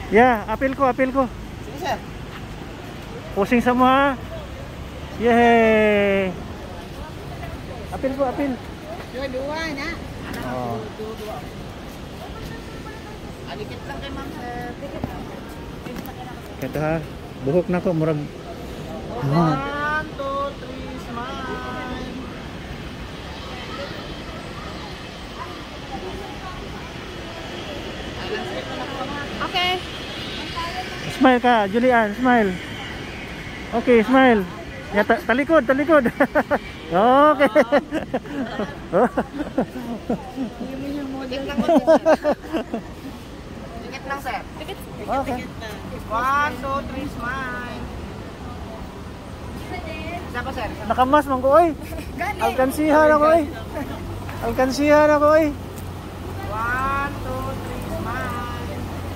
Yeah, apil ko. Sige, sir. Pusing semua. Yeay. Apil ko. Dua-dua na. Oh. Dua. Dikit lang kay ma'am, sir. Dikit. Ito ha. Buhok na ko murag. 1, 2, 3, smile. Okay. Smile ka, Julian, smile. Okay, smile. Ya, talikod. Okay. Dikit lang, sir. Okay. 1, 2, 3, smile. Isa pa, sir. Nakamas man ko oy. Alkansihan ako oy. 1, 2, 3, smile.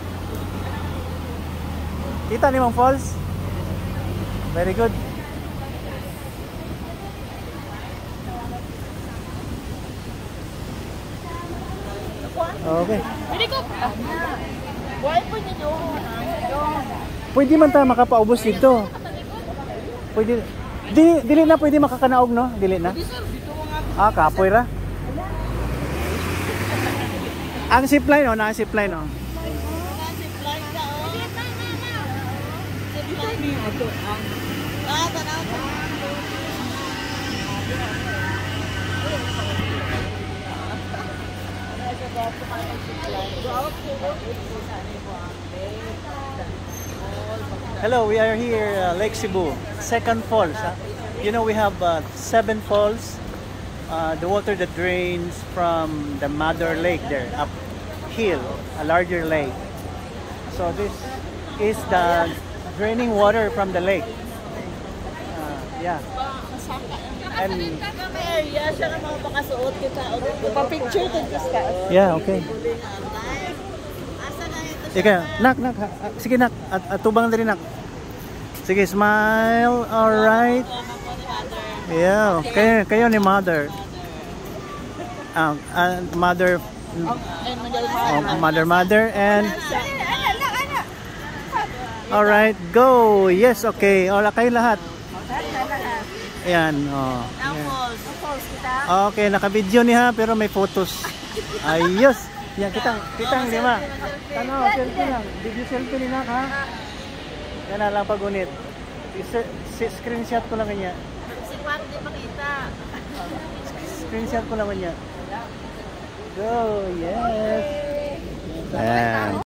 Kita ni Mang Falls. Very good. Okay. Pwede ko. Why po niyo doon? Pwede man ta makapaubos dito. Pwede. Dili na pwede makakanaog no? Dili na. Kapoy ra. Ang zipline oh, na zipline oh. Hello, we are here Lake Cebu, second falls. You know we have 7 falls. The water that drains from the mother lake there, uphill, a larger lake. So this is the draining water from the lake. Yeah. And yeah, okay. Ika, nak. Sige nak, atubang na rin nak. Sige, smile. Alright. Yeah, kayo ni mother. Mother. Mother and alright, go. Yes, okay. Ola kayo lahat. Ayan, oh. Okay, naka-video niya pero may photos. Ayos. Yan, kitang lima. Ano, selfie lang. Video selfie ni Nak, ha? Yan na lang pagunit. Screenshot ko lang kanya. Si Juan, di makita. Screenshot ko lang kanya. Go, yes. Ayan.